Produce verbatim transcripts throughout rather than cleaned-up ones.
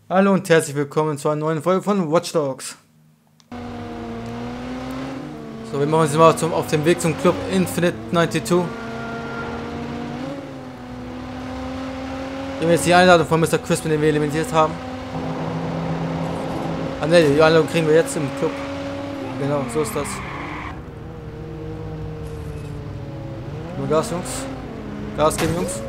Hallo und herzlich willkommen zu einer neuen Folge von Watch Dogs. So, wir machen uns mal zum, auf dem Weg zum Club Infinite zweiundneunzig. Wir haben jetzt die Einladung von Mister Crispin, den wir eliminiert haben. Ah ne, die Einladung kriegen wir jetzt im Club. Genau, so ist das. Nur Gas, Jungs. Gas geben, Jungs.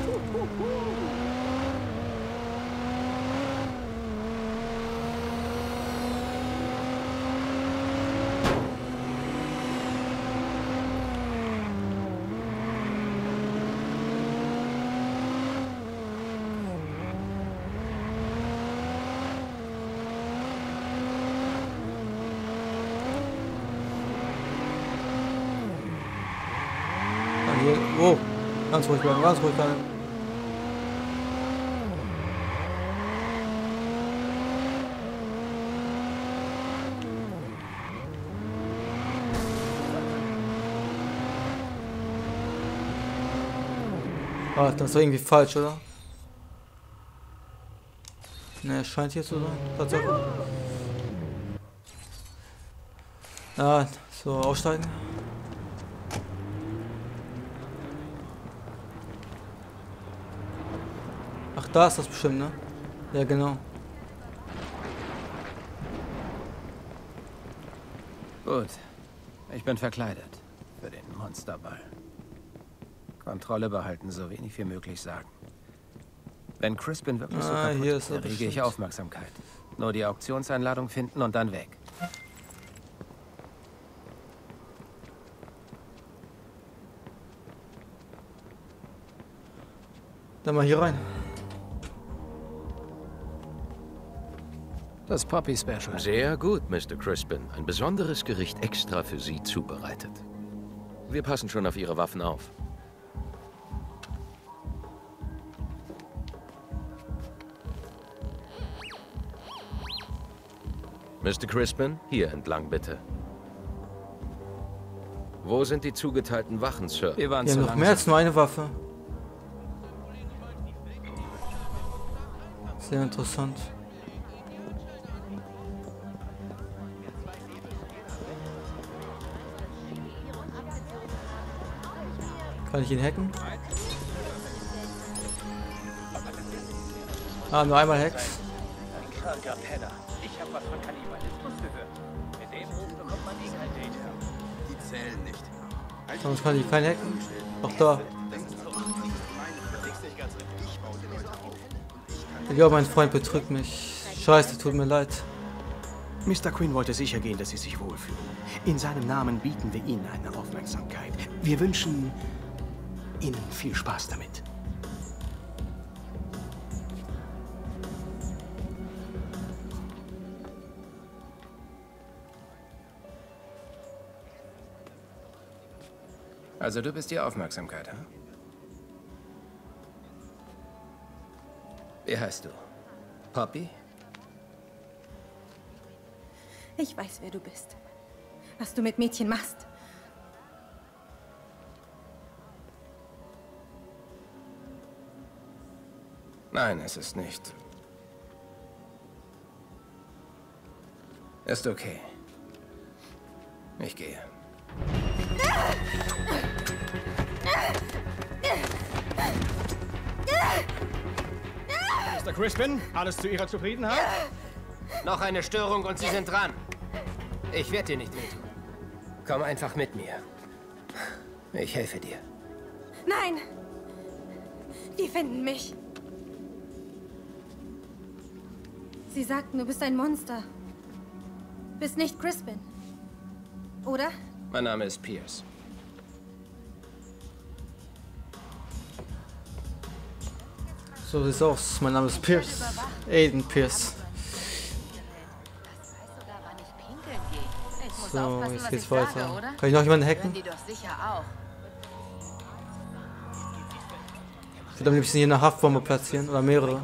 Oh, ganz ruhig bleiben, ganz ruhig bleiben. Ah, das ist doch irgendwie falsch, oder? Ne, scheint hier zu sein, tatsächlich. Ah, so, aussteigen. Ach, da ist das bestimmt, ne? Ja, genau. Gut. Ich bin verkleidet. Für den Monsterball. Kontrolle behalten, so wenig wie möglich sagen. Wenn Crispin wirklich so Ah, kaputt hier ist, ist er errege ich bestimmt. Aufmerksamkeit. Nur die Auktionseinladung finden und dann weg. Dann mal hier rein. Das Poppy Special. Sehr gut, Mister Crispin. Ein besonderes Gericht extra für Sie zubereitet. Wir passen schon auf Ihre Waffen auf. Mister Crispin, hier entlang bitte. Wo sind die zugeteilten Wachen, Sir? Wir waren Wir zu haben noch langsam. mehr als nur eine Waffe. Sehr interessant. Kann ich ihn hacken? Ah, nur einmal Hacks. Kranker Penner. Ich hab was von Kannibalismus gehört. Mit dem Ruf bekommt man eh kein Date. Die zählen nicht. Sonst kann ich keinen hacken. Doch da. Ich glaube, mein Freund betrügt mich. Scheiße, tut mir leid. Mister Quinn wollte sicher gehen, dass Sie sich wohlfühlen. In seinem Namen bieten wir Ihnen eine Aufmerksamkeit. Wir wünschen Ihnen viel Spaß damit. Also du bist die Aufmerksamkeit, hm? Wie heißt du? Poppy? Ich weiß, wer du bist. Was du mit Mädchen machst. Nein, es ist nicht. Ist okay. Ich gehe. Mister Crispin, alles zu Ihrer Zufriedenheit? Noch eine Störung und Sie sind dran. Ich werde dir nicht wehtun. Komm einfach mit mir. Ich helfe dir. Nein! Die finden mich. Sie sagten, du bist ein Monster. Bist nicht Crispin. Oder? Mein Name ist Pierce. So sieht's aus. Mein Name ist Pierce. Aiden Pierce. So, jetzt geht's weiter. Kann ich noch jemanden hacken? Ich würde am liebsten hier eine Haftbombe platzieren. Oder mehrere.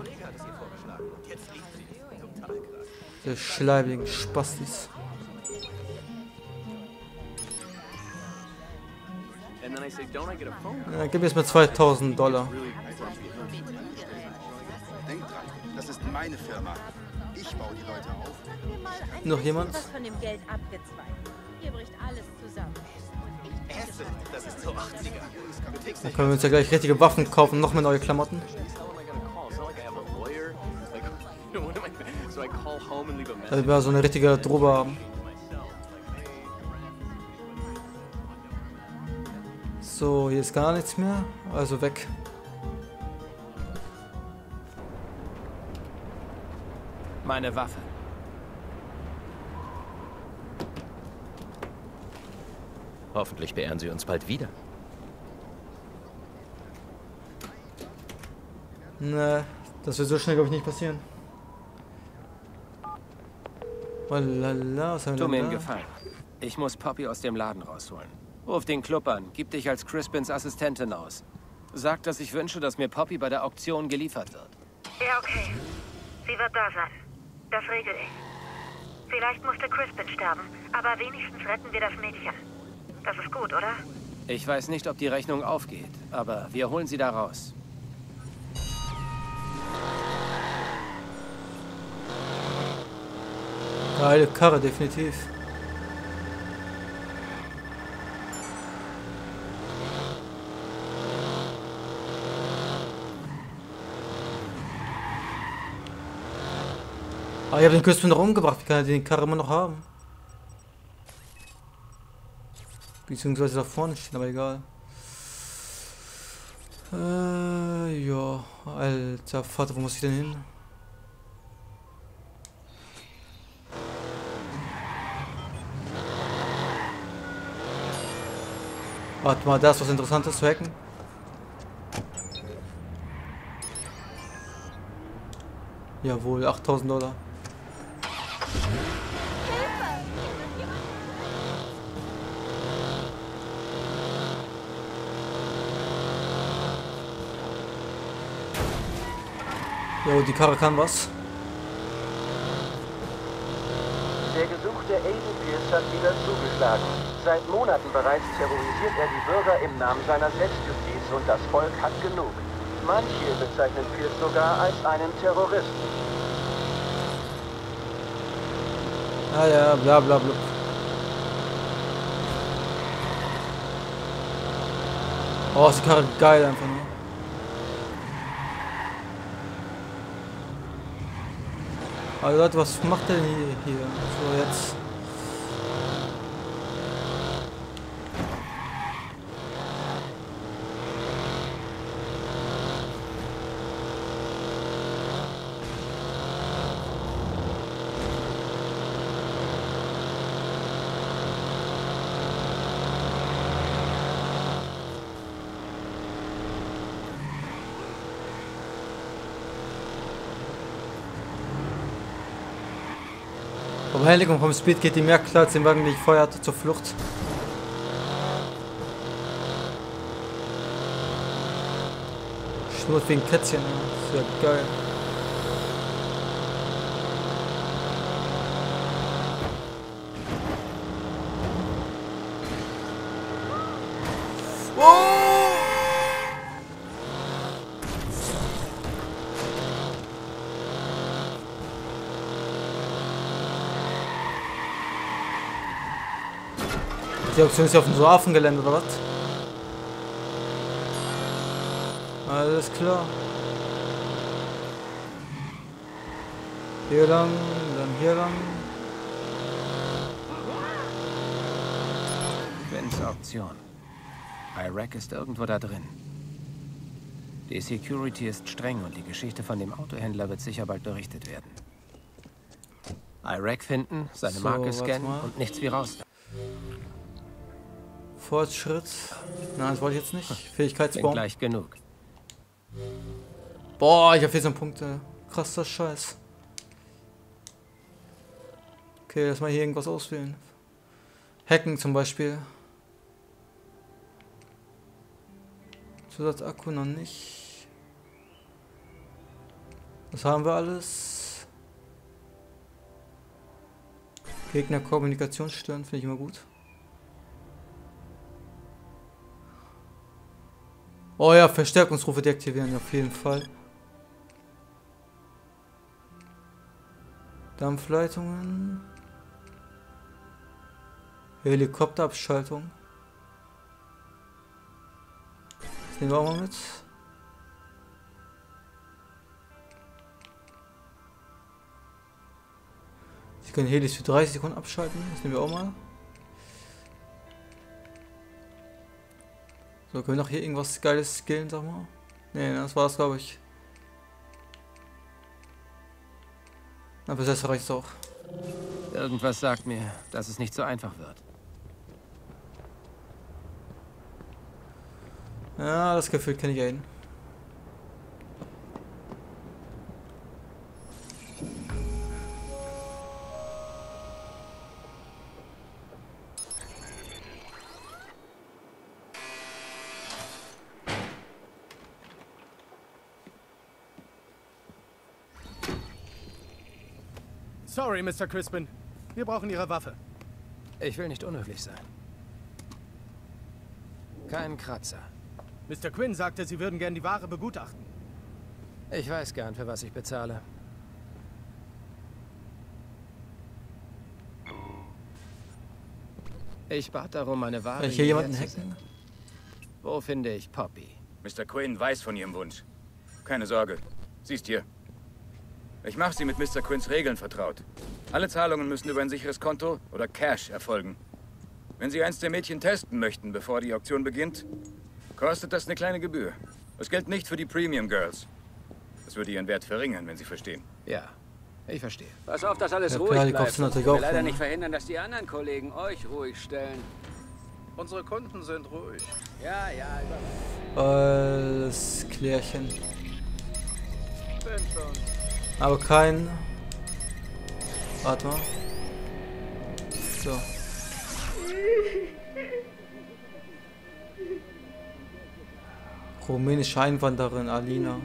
Die schleibigen Spastis. Ja, gib mir jetzt mal zweitausend Dollar. Denk dran, das ist meine Firma. Ich baue die Leute auf. Noch jemand? Was von dem Geld abgezweigt. Hier bricht alles zusammen. Essen, das ist so achtziger. Da können wir uns ja gleich richtige Waffen kaufen, noch mehr neue Klamotten. Da wir so eine richtige Drobe haben. So, hier ist gar nichts mehr, also weg. Meine Waffe. Hoffentlich beehren sie uns bald wieder. Ne, das wird so schnell, glaube ich, nicht passieren. Oh lala, was haben wir Tu denn mir da? einen Gefallen. Ich muss Poppy aus dem Laden rausholen. Ruf den Club an, gib dich als Crispins Assistentin aus. Sag, dass ich wünsche, dass mir Poppy bei der Auktion geliefert wird. Ja, okay. Sie wird da sein. Das regel ich. Vielleicht musste Crispin sterben, aber wenigstens retten wir das Mädchen. Das ist gut, oder? Ich weiß nicht, ob die Rechnung aufgeht, aber wir holen sie da raus. Geile Karre, definitiv. Ah, ich habe den Crispin noch umgebracht. Wie kann er die Karre immer noch haben? Beziehungsweise da vorne stehen, aber egal. Äh, ja. Alter Vater, wo muss ich denn hin? Warte mal, da ist was Interessantes zu hacken. Jawohl, achttausend Dollar. Jo, die Karre kann was. Der gesuchte Aiden Pierce hat wieder zugeschlagen. Seit Monaten bereits terrorisiert er die Bürger im Namen seiner Selbstjustiz und das Volk hat genug. Manche bezeichnen Pierce sogar als einen Terroristen. Ah ja, bla bla bla. Oh, ist die Karre geil einfach nur. Also Leute, was macht der denn hier? hier? So, jetzt. Vom Hellig und vom Speed geht die mehr klar als den Wagen, den ich vorher hatte, zur Flucht. Schnurrt wie ein Kätzchen, ja. Ist ja geil. Die Auktion ist ja auf dem Hafengelände, oder was? Alles klar. Hier lang, dann hier lang. Quins Auktion. Iraq ist irgendwo da drin. Die Security ist streng und die Geschichte von dem Autohändler wird sicher bald berichtet werden. Iraq finden, seine So, Marke warte scannen mal. und nichts wie raus. Fortschritt. Nein, das wollte ich jetzt nicht. Bin Fähigkeitsbaum. gleich genug. Boah, ich habe vierzehn Punkte. Krasser Scheiß. Okay, lass mal hier irgendwas auswählen. Hacken zum Beispiel. Zusatzakku noch nicht. Das haben wir alles. Gegner Kommunikation stören, finde ich immer gut. Oh ja, Verstärkungsrufe deaktivieren, auf jeden Fall. Dampfleitungen. Helikopterabschaltung. Das nehmen wir auch mal mit. Sie können Helis für dreißig Sekunden abschalten. Das nehmen wir auch mal. So, können wir noch hier irgendwas Geiles skillen, sag mal? Ne, das war's, glaube ich. Na, bis jetzt reicht's auch. Irgendwas sagt mir, dass es nicht so einfach wird. Ja, das Gefühl kenne ich ja hin. Sorry, Mister Crispin. Wir brauchen Ihre Waffe. Ich will nicht unhöflich sein. Kein Kratzer. Mister Quinn sagte, Sie würden gern die Ware begutachten. Ich weiß gern, für was ich bezahle. Ich bat darum, meine Ware... Kann ich hier jemanden hacken? Wo finde ich Poppy? Mister Quinn weiß von Ihrem Wunsch. Keine Sorge. Sie ist hier. Ich mache Sie mit Mister Quinns Regeln vertraut. Alle Zahlungen müssen über ein sicheres Konto oder Cash erfolgen. Wenn Sie eins der Mädchen testen möchten, bevor die Auktion beginnt, kostet das eine kleine Gebühr. Das gilt nicht für die Premium Girls. Das würde ihren Wert verringern, wenn Sie verstehen. Ja, ich verstehe. Pass auf, dass alles Ja, ruhig klar, die bleibt. kosten natürlich Ich will auch leider von, nicht ne? verhindern, dass die anderen Kollegen euch ruhig stellen. Unsere Kunden sind ruhig. Ja, ja, über... Alles klärchen. Bin schon. Aber kein... Warte mal. So. Rumänische Einwanderin Alina.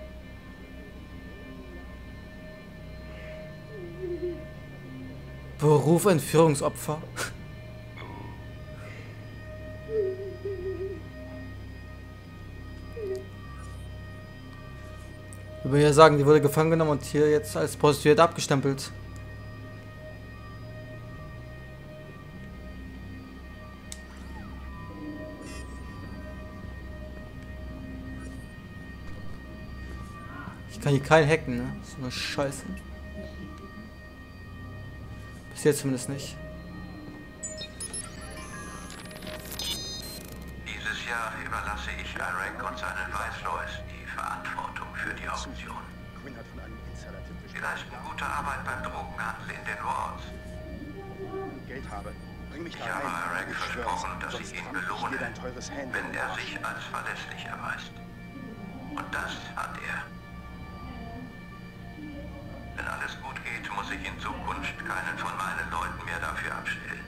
Beruf Entführungsopfer. Ich würde ja sagen, die wurde gefangen genommen und hier jetzt als Prostituierte abgestempelt. Ich kann hier keinen hacken, ne? Das ist nur Scheiße. Bis jetzt zumindest nicht. Dieses Jahr überlasse ich Eric und seinen Viceroys die Verantwortung für die Auktion. Sie leisten gute Arbeit beim Drogenhandel in den Wards. Geld habe. Bring mich Ich da habe rein. Eric versprochen, dass ich ihn belohne, wenn er sich als verlässlich erweist. Und das hat er. Wenn alles gut geht, muss ich in Zukunft keinen von meinen Leuten mehr dafür abstellen.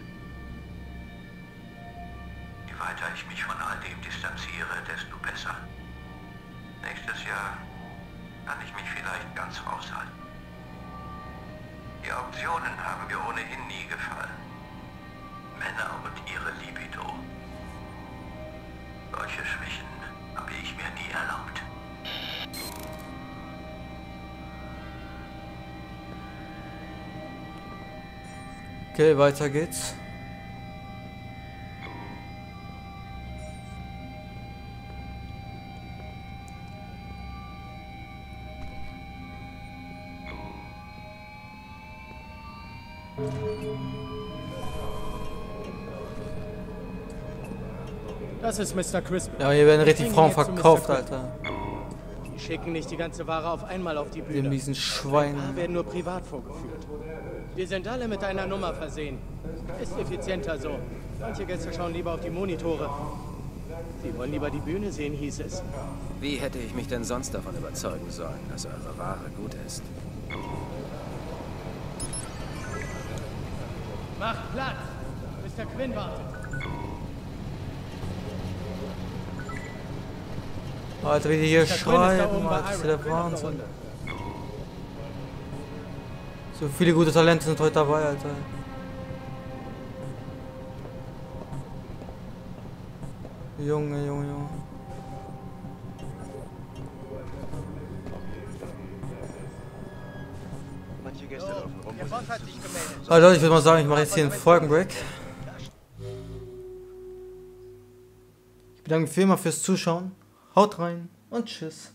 Je weiter ich mich von all dem distanziere, desto besser. Nächstes Jahr kann ich mich vielleicht ganz raushalten. Die Auktionen haben mir ohnehin nie gefallen. Männer und ihre Libido. Solche Schwächen habe ich mir nie erlaubt. Okay, weiter geht's. Das ist Mister Crispin. Ja, hier werden Wir richtig bringen Frauen ihn jetzt zu verkauft, Mister Crispin. Alter. Die schicken nicht die ganze Ware auf einmal auf die Bühne. Die miesen Schweine. Ein paar werden nur privat vorgeführt. Wir sind alle mit einer Nummer versehen. Ist effizienter so. Manche Gäste schauen lieber auf die Monitore. Sie wollen lieber die Bühne sehen, hieß es. Wie hätte ich mich denn sonst davon überzeugen sollen, dass eure Ware gut ist? Macht Platz! Mister Quinn wartet. Alter, wie die hier Mister Quinn ist da schreiben, oben bei Alter, das ist Iron. der Wahnsinn. So viele gute Talente sind heute dabei, Alter. Junge, Junge, Junge. Manche Gäste laufen rum. Also Leute, ich würde mal sagen, ich mache jetzt hier einen Folgenbreak. Ich bedanke mich vielmals fürs Zuschauen. Haut rein und tschüss.